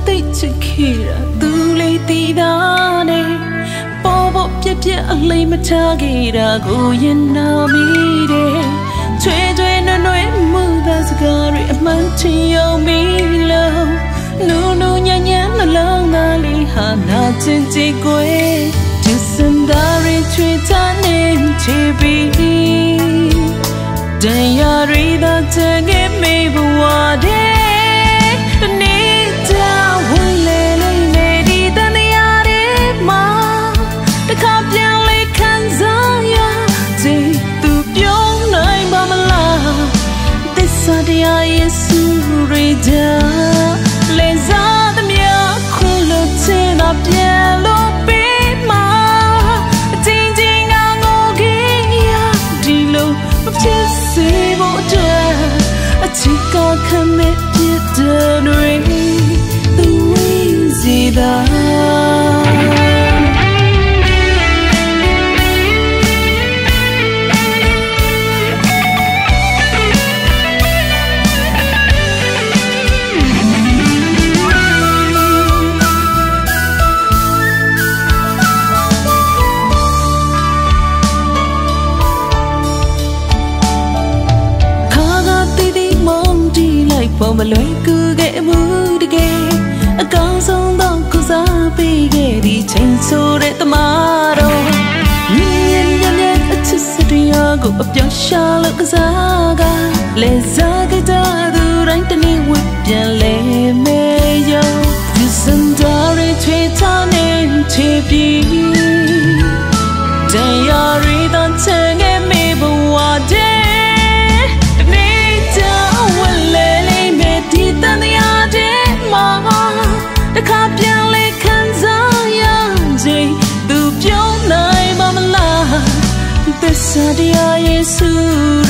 တိတ်ချစ်ခဲ့တာသူလေးတည်တာနဲ့ပေါ်ပေါ်ပြက်ပြက်အလေးမထားခဲ့တာကိုရင်နာမိတယ်ချွေချွေနွဲ့နွဲ့မှုသားစကားတွေအမှန်ချင်ယုံမိလို့နူနူညံ့ညံ့နှလုံးသားလေးဟာနာကျင်ကြည်ကွယ်သူစံသားတွေချွေချနေချေပြီးတရားရီသာချင်ခဲ့မိဘဝတဲ့耶稣瑞家，连啥都没有，苦了钱那边路边嘛，静静啊我给呀，地路不偏随不着，只搞看没别的人，都为谁的？ပေါ်မလွယ်ကူခဲ့မှုတကယ်အကောင်းဆုံးသောကုစားပေးခဲ့ဒီချိန်ဆိုတဲ့တမတော်မြင်မြင်မြင်အချစ်စတရားကိုအပြောင်းရှာလို့ကစားကလဲစားကြသူတိုင်းတနေ့ဝတ်ပြန်လဲမဲရောဒီစံတော်တွေချွေချနေချေပြီးတရားရီတော့ချင်ခဲ့မိဘဝတဲ့တခါပြန်လေခံစားရခြင်းသူပြောနိုင်ပါမလားသစ္စာတရားယေရှု